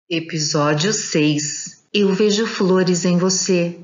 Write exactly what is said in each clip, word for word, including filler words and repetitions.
Episódio seis. Eu vejo flores em você.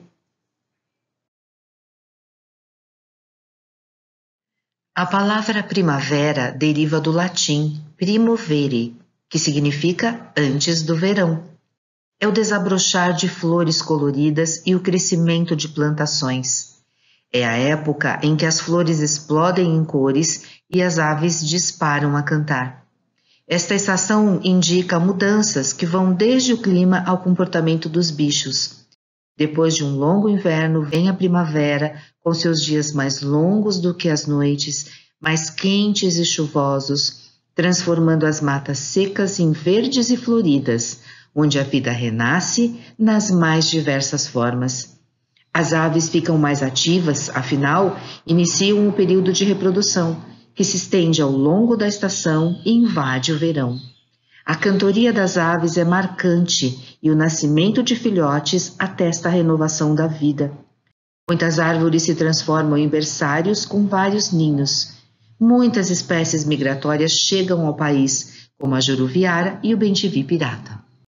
A palavra primavera deriva do latim primovere, que significa antes do verão. É o desabrochar de flores coloridas e o crescimento de plantações. É a época em que as flores explodem em cores e as aves disparam a cantar. Esta estação indica mudanças que vão desde o clima ao comportamento dos bichos. Depois de um longo inverno, vem a primavera, com seus dias mais longos do que as noites, mais quentes e chuvosos, transformando as matas secas em verdes e floridas, onde a vida renasce nas mais diversas formas. As aves ficam mais ativas, afinal, iniciam o período de reprodução, que se estende ao longo da estação e invade o verão. A cantoria das aves é marcante e o nascimento de filhotes atesta a renovação da vida. Muitas árvores se transformam em berçários com vários ninhos. Muitas espécies migratórias chegam ao país, como a juruviara e o bentivi pirata.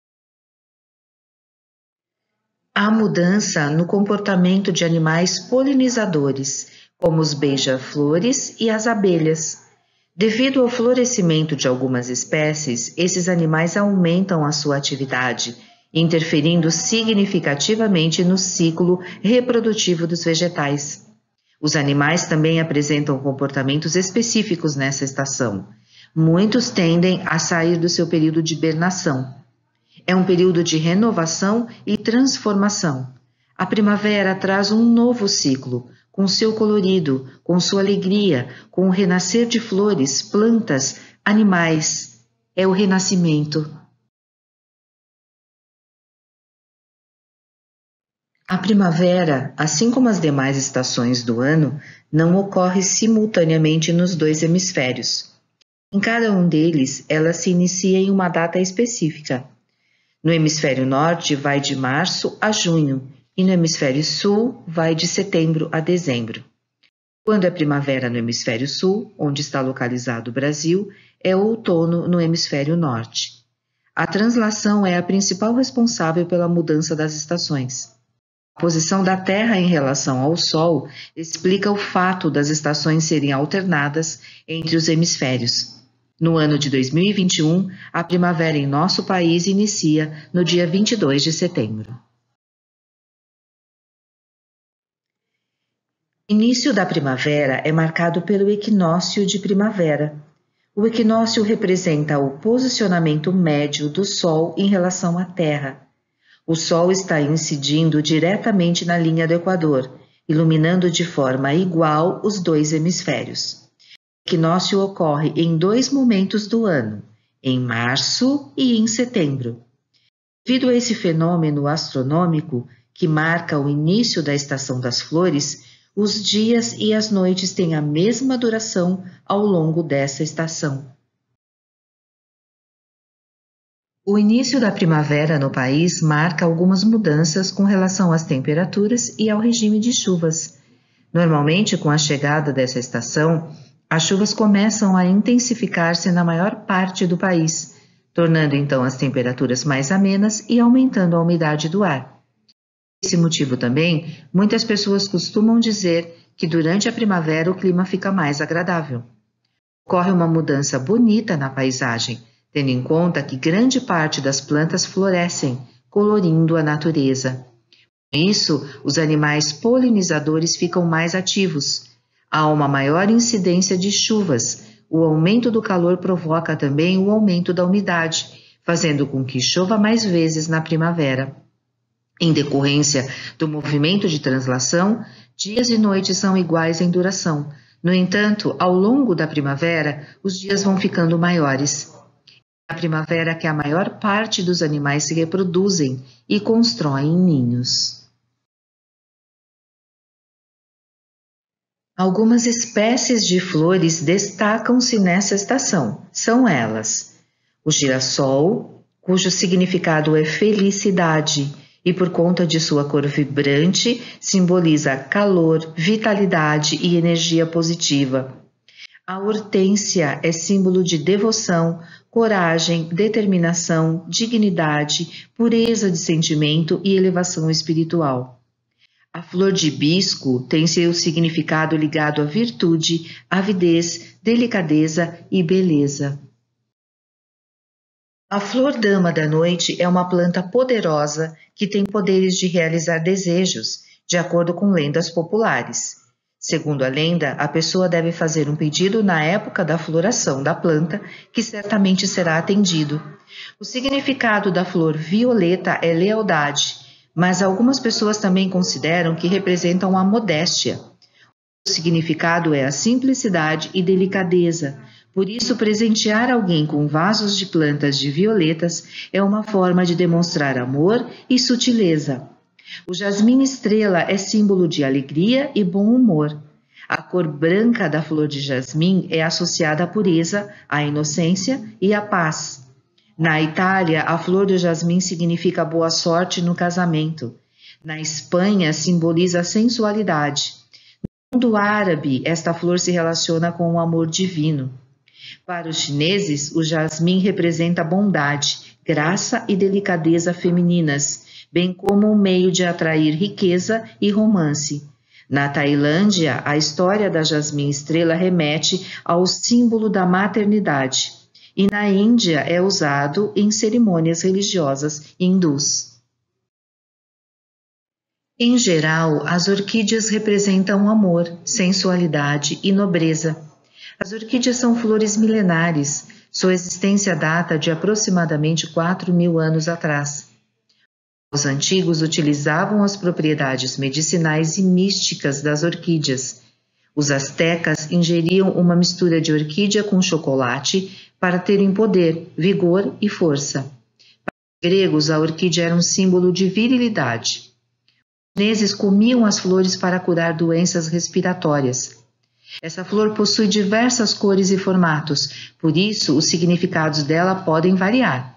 Há mudança no comportamento de animais polinizadores, como os beija-flores e as abelhas. Devido ao florescimento de algumas espécies, esses animais aumentam a sua atividade, interferindo significativamente no ciclo reprodutivo dos vegetais. Os animais também apresentam comportamentos específicos nessa estação. Muitos tendem a sair do seu período de hibernação. É um período de renovação e transformação. A primavera traz um novo ciclo, com seu colorido, com sua alegria, com o renascer de flores, plantas, animais. É o renascimento. A primavera, assim como as demais estações do ano, não ocorre simultaneamente nos dois hemisférios. Em cada um deles, ela se inicia em uma data específica. No hemisfério norte, vai de março a junho, e no hemisfério sul vai de setembro a dezembro. Quando é primavera no hemisfério sul, onde está localizado o Brasil, é outono no hemisfério norte. A translação é a principal responsável pela mudança das estações. A posição da Terra em relação ao Sol explica o fato das estações serem alternadas entre os hemisférios. No ano de dois mil e vinte e um, a primavera em nosso país inicia no dia vinte e dois de setembro. O início da primavera é marcado pelo equinócio de primavera. O equinócio representa o posicionamento médio do Sol em relação à Terra. O Sol está incidindo diretamente na linha do Equador, iluminando de forma igual os dois hemisférios. O equinócio ocorre em dois momentos do ano, em março e em setembro. Devido a esse fenômeno astronômico, que marca o início da estação das flores, os dias e as noites têm a mesma duração ao longo dessa estação. O início da primavera no país marca algumas mudanças com relação às temperaturas e ao regime de chuvas. Normalmente, com a chegada dessa estação, as chuvas começam a intensificar-se na maior parte do país, tornando então as temperaturas mais amenas e aumentando a umidade do ar. Por esse motivo também, muitas pessoas costumam dizer que durante a primavera o clima fica mais agradável. Ocorre uma mudança bonita na paisagem, tendo em conta que grande parte das plantas florescem, colorindo a natureza. Com isso, os animais polinizadores ficam mais ativos. Há uma maior incidência de chuvas. O aumento do calor provoca também o aumento da umidade, fazendo com que chova mais vezes na primavera. Em decorrência do movimento de translação, dias e noites são iguais em duração. No entanto, ao longo da primavera, os dias vão ficando maiores. É na primavera que a maior parte dos animais se reproduzem e constroem ninhos. Algumas espécies de flores destacam-se nessa estação. São elas: o girassol, cujo significado é felicidade, e por conta de sua cor vibrante, simboliza calor, vitalidade e energia positiva. A hortênsia é símbolo de devoção, coragem, determinação, dignidade, pureza de sentimento e elevação espiritual. A flor de hibisco tem seu significado ligado à virtude, avidez, delicadeza e beleza. A flor dama da noite é uma planta poderosa que tem poderes de realizar desejos, de acordo com lendas populares. Segundo a lenda, a pessoa deve fazer um pedido na época da floração da planta, que certamente será atendido. O significado da flor violeta é lealdade, mas algumas pessoas também consideram que representam a modéstia. O significado é a simplicidade e delicadeza. Por isso, presentear alguém com vasos de plantas de violetas é uma forma de demonstrar amor e sutileza. O jasmim estrela é símbolo de alegria e bom humor. A cor branca da flor de jasmim é associada à pureza, à inocência e à paz. Na Itália, a flor do jasmim significa boa sorte no casamento. Na Espanha, simboliza a sensualidade. No mundo árabe, esta flor se relaciona com o amor divino. Para os chineses, o jasmim representa bondade, graça e delicadeza femininas, bem como um meio de atrair riqueza e romance. Na Tailândia, a história da jasmim estrela remete ao símbolo da maternidade. E na Índia é usado em cerimônias religiosas hindus. Em geral, as orquídeas representam amor, sensualidade e nobreza. As orquídeas são flores milenares. Sua existência data de aproximadamente quatro mil anos atrás. Os antigos utilizavam as propriedades medicinais e místicas das orquídeas. Os astecas ingeriam uma mistura de orquídea com chocolate para terem poder, vigor e força. Para os gregos, a orquídea era um símbolo de virilidade. Os chineses comiam as flores para curar doenças respiratórias. Essa flor possui diversas cores e formatos, por isso os significados dela podem variar.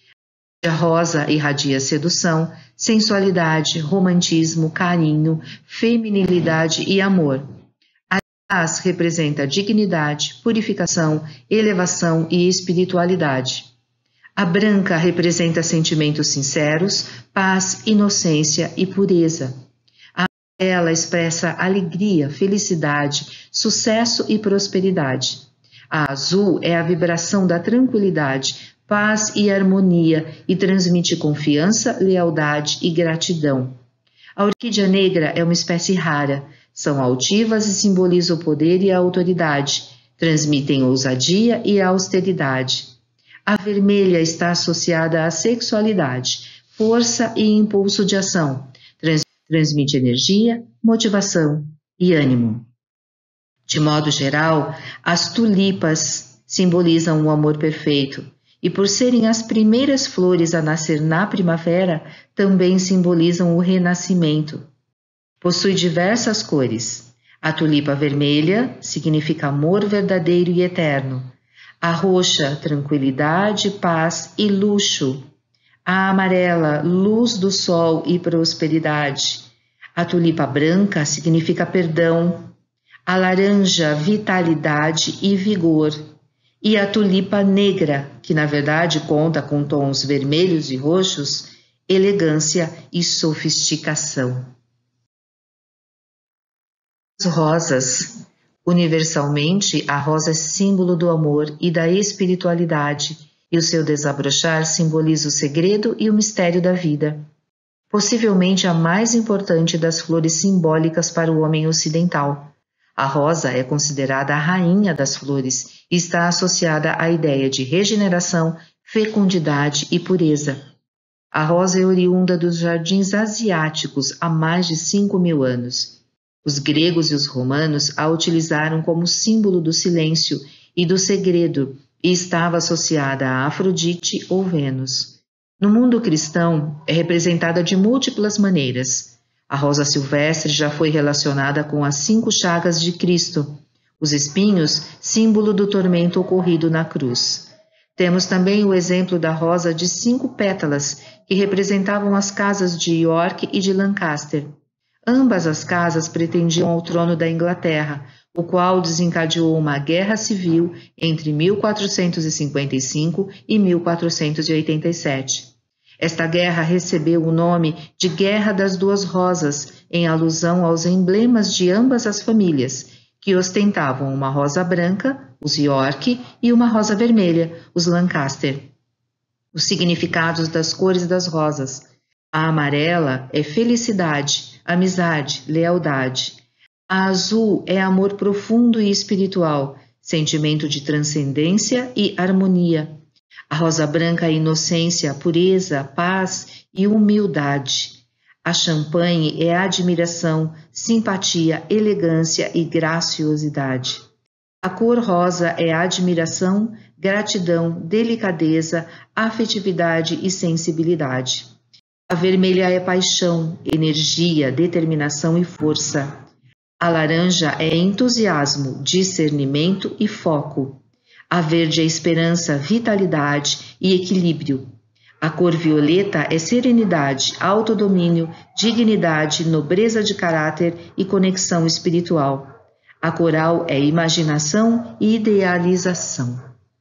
A rosa irradia sedução, sensualidade, romantismo, carinho, feminilidade e amor. A lilás representa dignidade, purificação, elevação e espiritualidade. A branca representa sentimentos sinceros, paz, inocência e pureza. A amarela expressa alegria, felicidade, sucesso e prosperidade. A azul é a vibração da tranquilidade, paz e harmonia e transmite confiança, lealdade e gratidão. A orquídea negra é uma espécie rara. São altivas e simbolizam o poder e a autoridade. Transmitem ousadia e austeridade. A vermelha está associada à sexualidade, força e impulso de ação. Trans- transmite energia, motivação e ânimo. De modo geral, as tulipas simbolizam o amor perfeito. E por serem as primeiras flores a nascer na primavera, também simbolizam o renascimento. Possui diversas cores. A tulipa vermelha significa amor verdadeiro e eterno. A roxa, tranquilidade, paz e luxo. A amarela, luz do sol e prosperidade. A tulipa branca significa perdão. A laranja, vitalidade e vigor. E a tulipa negra, que na verdade conta com tons vermelhos e roxos, elegância e sofisticação. As rosas. Universalmente, a rosa é símbolo do amor e da espiritualidade, e o seu desabrochar simboliza o segredo e o mistério da vida. Possivelmente a mais importante das flores simbólicas para o homem ocidental. A rosa é considerada a rainha das flores e está associada à ideia de regeneração, fecundidade e pureza. A rosa é oriunda dos jardins asiáticos há mais de cinco mil anos. Os gregos e os romanos a utilizaram como símbolo do silêncio e do segredo e estava associada a Afrodite ou Vênus. No mundo cristão, é representada de múltiplas maneiras. A rosa silvestre já foi relacionada com as cinco chagas de Cristo, os espinhos, símbolo do tormento ocorrido na cruz. Temos também o exemplo da rosa de cinco pétalas, que representavam as casas de York e de Lancaster. Ambas as casas pretendiam ao trono da Inglaterra, o qual desencadeou uma guerra civil entre mil quatrocentos e cinquenta e cinco e mil quatrocentos e oitenta e sete. Esta guerra recebeu o nome de Guerra das Duas Rosas, em alusão aos emblemas de ambas as famílias, que ostentavam uma rosa branca, os York, e uma rosa vermelha, os Lancaster. Os significados das cores das rosas. A amarela é felicidade, amizade, lealdade. A azul é amor profundo e espiritual, sentimento de transcendência e harmonia. A rosa branca é inocência, pureza, paz e humildade. A champanhe é admiração, simpatia, elegância e graciosidade. A cor rosa é admiração, gratidão, delicadeza, afetividade e sensibilidade. A vermelha é paixão, energia, determinação e força. A laranja é entusiasmo, discernimento e foco. A verde é esperança, vitalidade e equilíbrio. A cor violeta é serenidade, autodomínio, dignidade, nobreza de caráter e conexão espiritual. A coral é imaginação e idealização.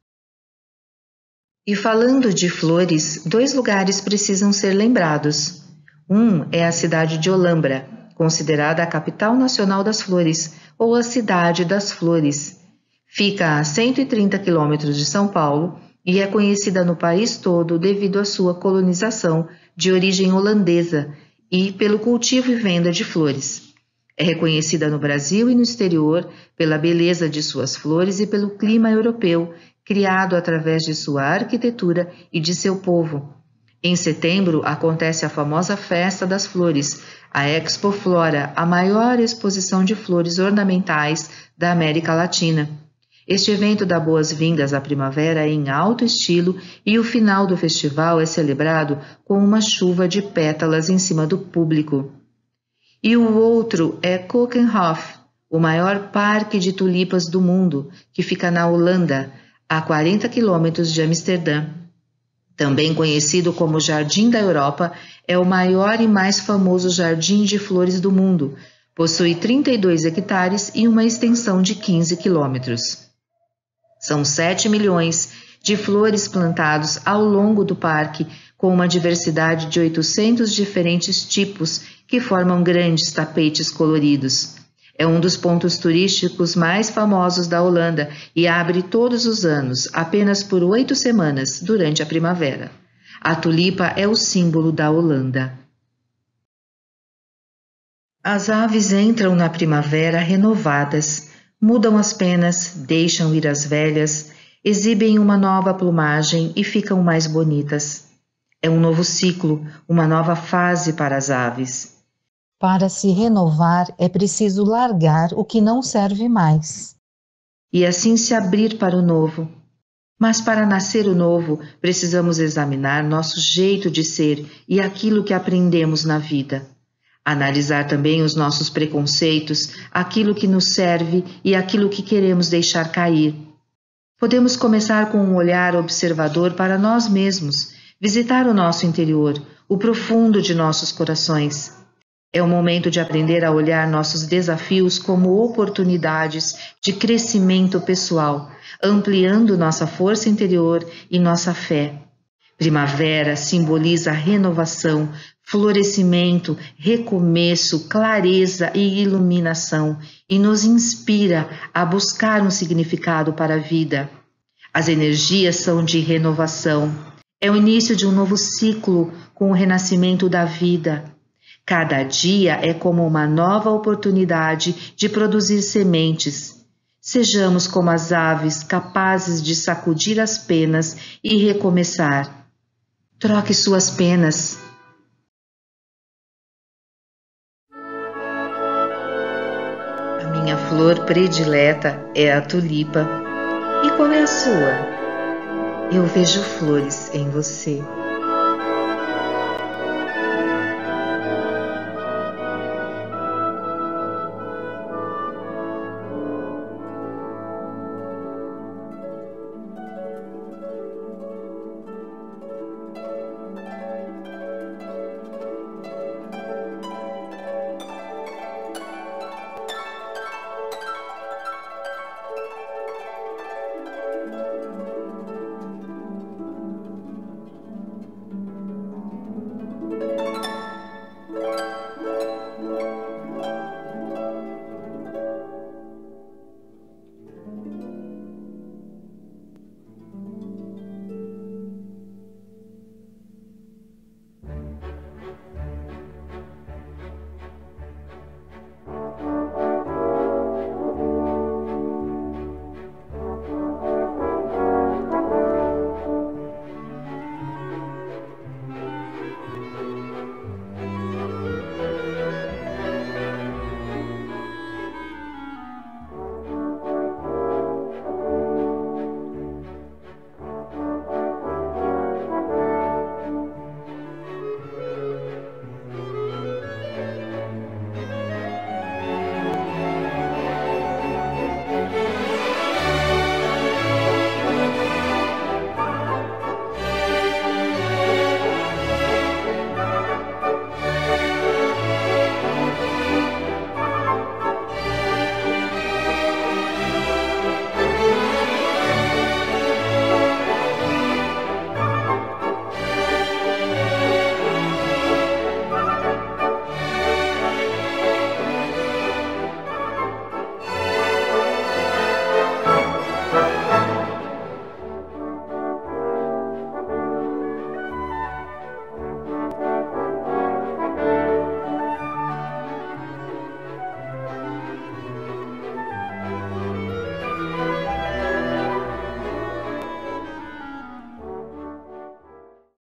E falando de flores, dois lugares precisam ser lembrados. Um é a cidade de Olambra, considerada a capital nacional das flores, ou a cidade das flores. Fica a cento e trinta quilômetros de São Paulo e é conhecida no país todo devido à sua colonização de origem holandesa e pelo cultivo e venda de flores. É reconhecida no Brasil e no exterior pela beleza de suas flores e pelo clima europeu, criado através de sua arquitetura e de seu povo. Em setembro acontece a famosa Festa das Flores, a Expo Flora, a maior exposição de flores ornamentais da América Latina. Este evento dá boas-vindas à primavera em alto estilo e o final do festival é celebrado com uma chuva de pétalas em cima do público. E o outro é Keukenhof, o maior parque de tulipas do mundo, que fica na Holanda, a quarenta quilômetros de Amsterdã. Também conhecido como Jardim da Europa, é o maior e mais famoso jardim de flores do mundo. Possui trinta e dois hectares e uma extensão de quinze quilômetros. São sete milhões de flores plantados ao longo do parque, com uma diversidade de oitocentos diferentes tipos que formam grandes tapetes coloridos. É um dos pontos turísticos mais famosos da Holanda e abre todos os anos, apenas por oito semanas, durante a primavera. A tulipa é o símbolo da Holanda. As aves entram na primavera renovadas, mudam as penas, deixam ir as velhas, exibem uma nova plumagem e ficam mais bonitas. É um novo ciclo, uma nova fase para as aves. Para se renovar, é preciso largar o que não serve mais. E assim se abrir para o novo. Mas para nascer o novo, precisamos examinar nosso jeito de ser e aquilo que aprendemos na vida. Analisar também os nossos preconceitos, aquilo que nos serve e aquilo que queremos deixar cair. Podemos começar com um olhar observador para nós mesmos, visitar o nosso interior, o profundo de nossos corações. É o momento de aprender a olhar nossos desafios como oportunidades de crescimento pessoal, ampliando nossa força interior e nossa fé. Primavera simboliza renovação, florescimento, recomeço, clareza e iluminação e nos inspira a buscar um significado para a vida. As energias são de renovação. É o início de um novo ciclo com o renascimento da vida. Cada dia é como uma nova oportunidade de produzir sementes. Sejamos como as aves, capazes de sacudir as penas e recomeçar. Troque suas penas. A minha flor predileta é a tulipa. E qual é a sua? Eu vejo flores em você.